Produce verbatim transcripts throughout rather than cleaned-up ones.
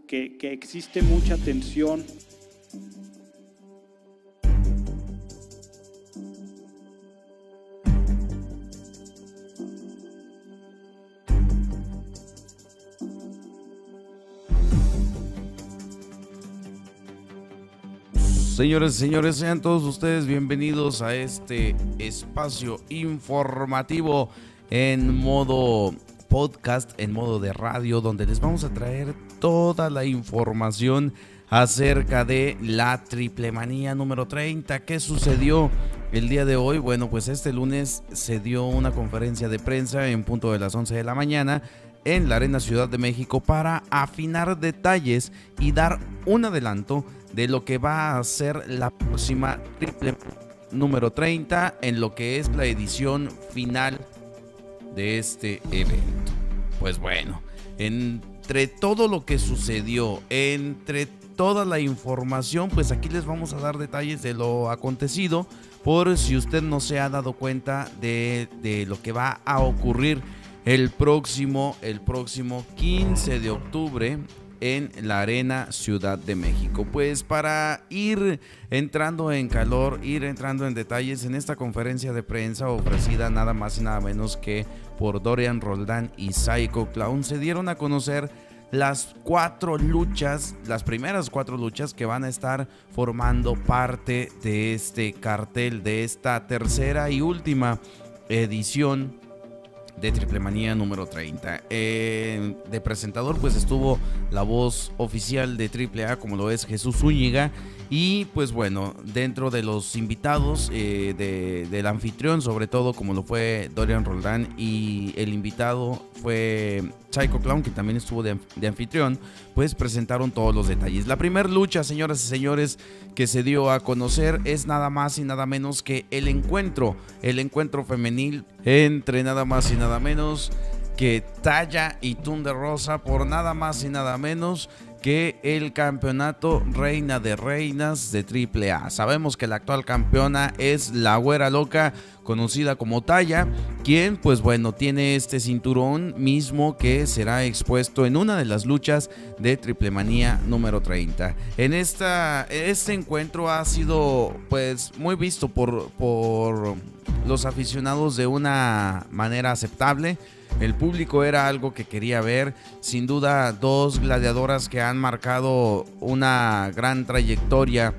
que, que existe mucha tensión. Señores y señores, sean todos ustedes bienvenidos a este espacio informativo en modo podcast, en modo de radio, donde les vamos a traer toda la información acerca de la Triplemanía número treinta. ¿Qué sucedió el día de hoy? Bueno, pues este lunes se dio una conferencia de prensa en punto de las once de la mañana en la Arena Ciudad de México para afinar detalles y dar un adelanto de lo que va a ser la próxima triple número treinta en lo que es la edición final de este evento. Pues bueno, entre todo lo que sucedió, entre toda la información, pues aquí les vamos a dar detalles de lo acontecido, por si usted no se ha dado cuenta de, de lo que va a ocurrir el próximo, el próximo quince de octubre en la Arena Ciudad de México. Pues para ir entrando en calor, ir entrando en detalles en esta conferencia de prensa ofrecida nada más y nada menos que por Dorian Roldán y Psycho Clown, se dieron a conocer las cuatro luchas, las primeras cuatro luchas que van a estar formando parte de este cartel, de esta tercera y última edición de Triplemanía número treinta. Eh, de presentador pues estuvo la voz oficial de Triple A, como lo es Jesús Zúñiga, y pues bueno, dentro de los invitados eh, de, del anfitrión, sobre todo como lo fue Dorian Roldán, y el invitado fue Psycho Clown, que también estuvo de, de anfitrión, pues presentaron todos los detalles. La primera lucha, señoras y señores, que se dio a conocer es nada más y nada menos que el encuentro, el encuentro femenil entre nada más y nada menos que Taya y Thunder Rosa, por nada más y nada menos que el campeonato Reina de Reinas de Triple A. Sabemos que la actual campeona es la Güera Loca, conocida como Taya, quien pues bueno tiene este cinturón mismo que será expuesto en una de las luchas de Triplemanía número treinta. En esta, este encuentro ha sido pues muy visto por, por los aficionados de una manera aceptable. El público era algo que quería ver, sin duda dos gladiadoras que han marcado una gran trayectoria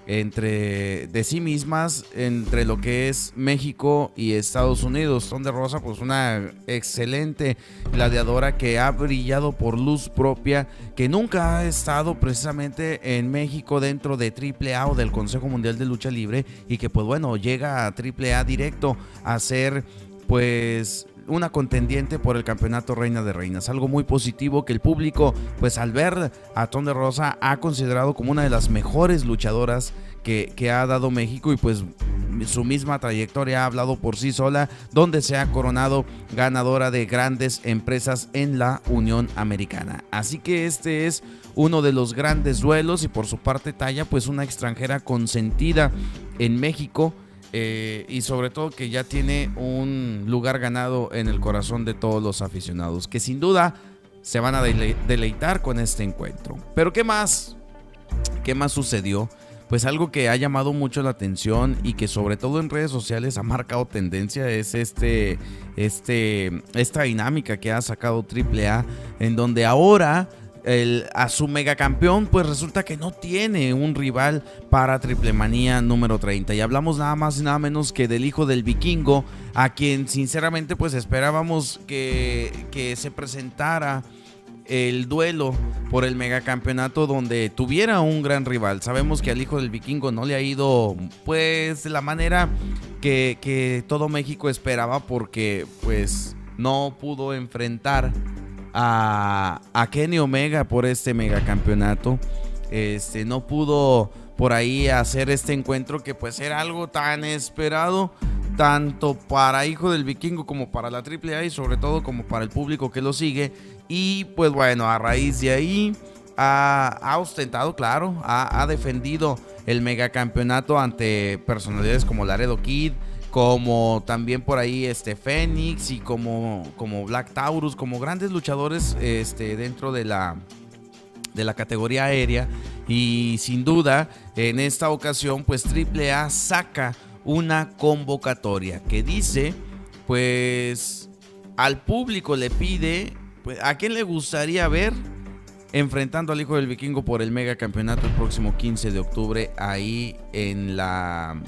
entre de sí mismas, entre lo que es México y Estados Unidos. Thunder Rosa, pues una excelente gladiadora que ha brillado por luz propia, que nunca ha estado precisamente en México dentro de Triple A o del Consejo Mundial de Lucha Libre, y que pues bueno, llega a Triple A directo a ser pues una contendiente por el campeonato Reina de Reinas. Algo muy positivo que el público, pues al ver a Thunder Rosa, ha considerado como una de las mejores luchadoras que, que ha dado México, y pues su misma trayectoria ha hablado por sí sola, donde se ha coronado ganadora de grandes empresas en la Unión Americana. Así que este es uno de los grandes duelos, y por su parte Taya, pues una extranjera consentida en México, Eh, y sobre todo que ya tiene un lugar ganado en el corazón de todos los aficionados, que sin duda se van a dele- deleitar con este encuentro. Pero ¿qué más? ¿Qué más sucedió? Pues algo que ha llamado mucho la atención y que sobre todo en redes sociales ha marcado tendencia es este, este, esta dinámica que ha sacado Triple A, en donde ahora El, a su megacampeón pues resulta que no tiene un rival para Triplemanía número treinta, y hablamos nada más y nada menos que del hijo del Vikingo, a quien sinceramente pues esperábamos que, que se presentara el duelo por el megacampeonato donde tuviera un gran rival. Sabemos que al hijo del Vikingo no le ha ido pues de la manera que, que todo México esperaba, porque pues no pudo enfrentar A, a Kenny Omega por este megacampeonato. Este, no pudo por ahí hacer este encuentro que pues era algo tan esperado, tanto para Hijo del Vikingo como para la Triple A, y sobre todo como para el público que lo sigue. Y pues bueno, a raíz de ahí ha, ha ostentado, claro, ha, ha defendido el megacampeonato ante personalidades como Laredo Kid, como también por ahí este Fénix, y como, como Black Taurus, como grandes luchadores este, dentro de la de la categoría aérea, y sin duda en esta ocasión pues Triple A saca una convocatoria que dice pues al público le pide pues, a quién le gustaría ver enfrentando al Hijo del Vikingo por el mega campeonato el próximo quince de octubre ahí en la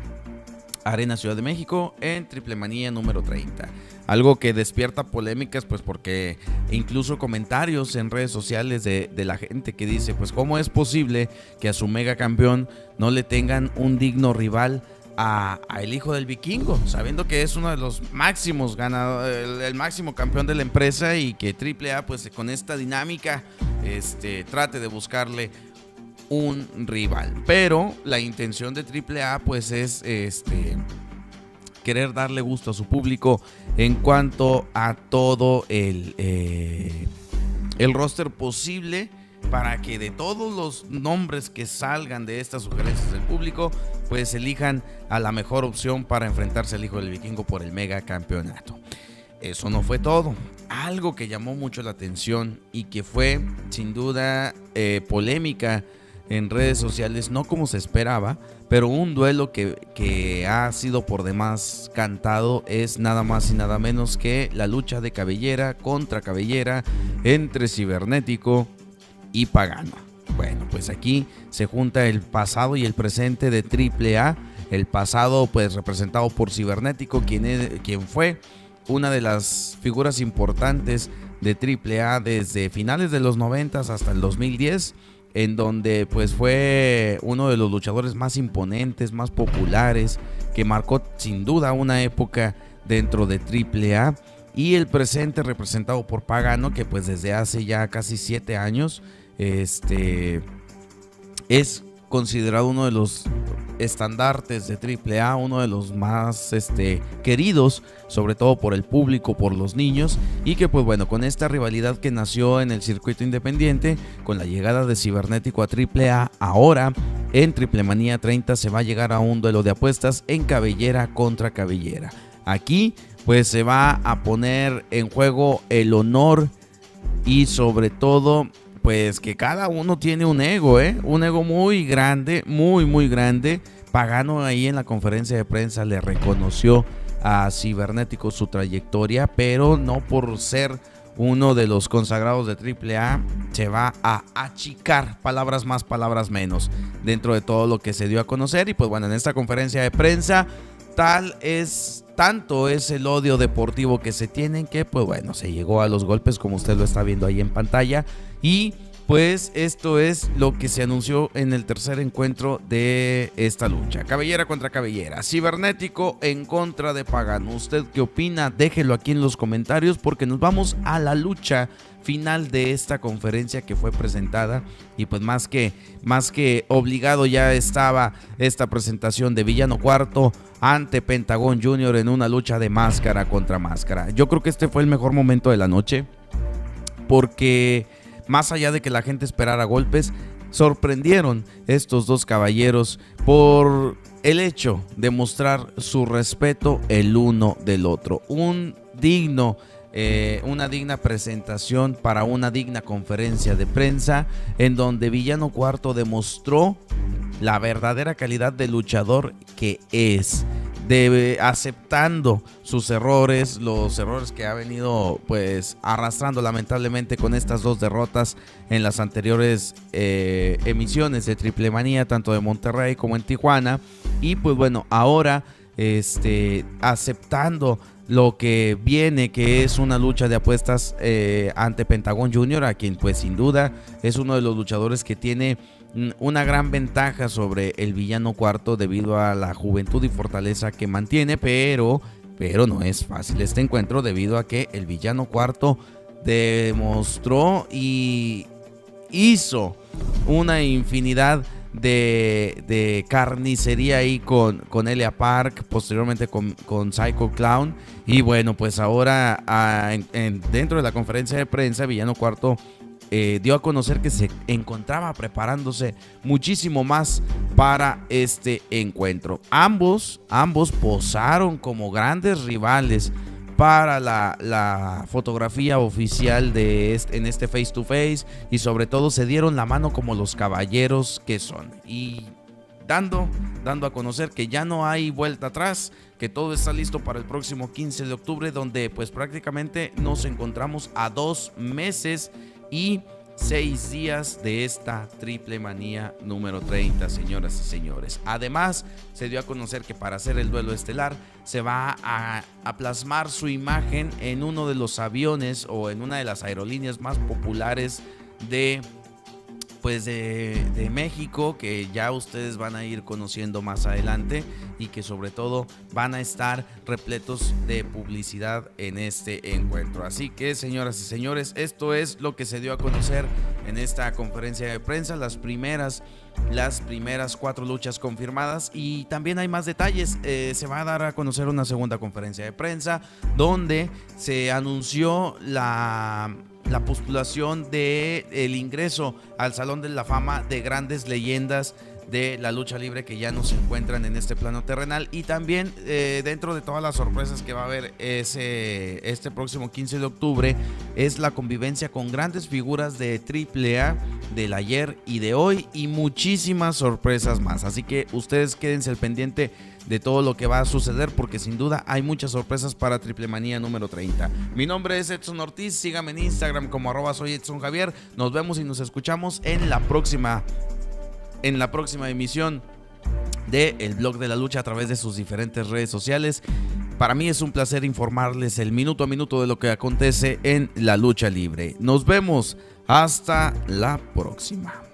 Arena Ciudad de México en Triple Manía número treinta. Algo que despierta polémicas pues porque incluso comentarios en redes sociales de, de la gente que dice pues cómo es posible que a su mega campeón no le tengan un digno rival a, a el Hijo del Vikingo, sabiendo que es uno de los máximos ganadores, el, el máximo campeón de la empresa, y que Triple A pues con esta dinámica este, trate de buscarle un rival. Pero la intención de Triple A pues es este querer darle gusto a su público en cuanto a todo el eh, el roster posible, para que de todos los nombres que salgan de estas sugerencias del público pues elijan a la mejor opción para enfrentarse al Hijo del Vikingo por el mega campeonato. Eso no fue todo. Algo que llamó mucho la atención y que fue sin duda eh, polémica en redes sociales, no como se esperaba, pero un duelo que, que ha sido por demás cantado, es nada más y nada menos que la lucha de cabellera contra cabellera entre Cibernético y Pagano. Bueno, pues aquí se junta el pasado y el presente de Triple A. El pasado pues representado por Cibernético, quien, es, quien fue una de las figuras importantes de Triple A desde finales de los noventas hasta el dos mil diez, en donde pues fue uno de los luchadores más imponentes, más populares, que marcó sin duda una época dentro de Triple A. Y el presente representado por Pagano, que pues desde hace ya casi siete años este, es considerado uno de los estandartes de Triple A, uno de los más este, queridos, sobre todo por el público, por los niños, y que pues bueno, con esta rivalidad que nació en el circuito independiente, con la llegada de Cibernético a Triple A, ahora en Triple Manía treinta se va a llegar a un duelo de apuestas en cabellera contra cabellera. Aquí pues se va a poner en juego el honor y sobre todo pues que cada uno tiene un ego, ¿eh? Un ego muy grande, muy muy grande. Pagano ahí en la conferencia de prensa le reconoció a Cibernético su trayectoria, pero no por ser uno de los consagrados de Triple A se va a achicar, palabras más, palabras menos, dentro de todo lo que se dio a conocer. Y pues bueno, en esta conferencia de prensa tal es, tanto es el odio deportivo que se tienen, que pues bueno, se llegó a los golpes, como usted lo está viendo ahí en pantalla. Y pues esto es lo que se anunció en el tercer encuentro de esta lucha, cabellera contra cabellera, Cibernético en contra de Pagano. ¿Usted qué opina? Déjelo aquí en los comentarios, porque nos vamos a la lucha final de esta conferencia que fue presentada. Y pues más que, más que obligado ya estaba esta presentación de Villano Cuarto ante Pentagón Junior en una lucha de máscara contra máscara. Yo creo que este fue el mejor momento de la noche, porque más allá de que la gente esperara golpes, sorprendieron estos dos caballeros por el hecho de mostrar su respeto el uno del otro. Un digno, eh, una digna presentación para una digna conferencia de prensa, en donde Villano Cuarto demostró la verdadera calidad de luchador que es, de, aceptando sus errores, los errores que ha venido pues arrastrando lamentablemente con estas dos derrotas en las anteriores eh, emisiones de Triple Manía, tanto de Monterrey como en Tijuana. Y pues bueno, ahora este, aceptando lo que viene, que es una lucha de apuestas eh, ante Pentagón Junior, a quien pues sin duda es uno de los luchadores que tiene una gran ventaja sobre el Villano Cuarto debido a la juventud y fortaleza que mantiene, pero, pero no es fácil este encuentro debido a que el Villano Cuarto demostró y hizo una infinidad de, de carnicería ahí con, con Elia Park, posteriormente con, con Psycho Clown. Y bueno, pues ahora a, en, en, dentro de la conferencia de prensa, Villano Cuarto Eh, dio a conocer que se encontraba preparándose muchísimo más para este encuentro. Ambos, ambos posaron como grandes rivales para la, la fotografía oficial de este, en este face to face, y sobre todo se dieron la mano como los caballeros que son, y dando, dando a conocer que ya no hay vuelta atrás, que todo está listo para el próximo quince de octubre, donde pues prácticamente nos encontramos a dos meses y seis días de esta triple manía número treinta, señoras y señores. Además, se dio a conocer que para hacer el duelo estelar se va a, a plasmar su imagen en uno de los aviones o en una de las aerolíneas más populares de pues de, de México, que ya ustedes van a ir conociendo más adelante, y que sobre todo van a estar repletos de publicidad en este encuentro. Así que, señoras y señores, esto es lo que se dio a conocer en esta conferencia de prensa, las primeras las primeras cuatro luchas confirmadas, y también hay más detalles. Eh, se va a dar a conocer una segunda conferencia de prensa donde se anunció la la postulación de el ingreso al Salón de la Fama de grandes leyendas de la lucha libre que ya no se encuentran en este plano terrenal, y también eh, dentro de todas las sorpresas que va a haber ese, este próximo quince de octubre es la convivencia con grandes figuras de triple A del ayer y de hoy, y muchísimas sorpresas más. Así que ustedes quédense al pendiente de todo lo que va a suceder, porque sin duda hay muchas sorpresas para Triple Manía número treinta. Mi nombre es Edson Ortiz, síganme en Instagram como arroba soy Edson Javier. Nos vemos y nos escuchamos en la próxima en la próxima emisión de El Blog de la Lucha a través de sus diferentes redes sociales. Para mí es un placer informarles el minuto a minuto de lo que acontece en la lucha libre. Nos vemos hasta la próxima.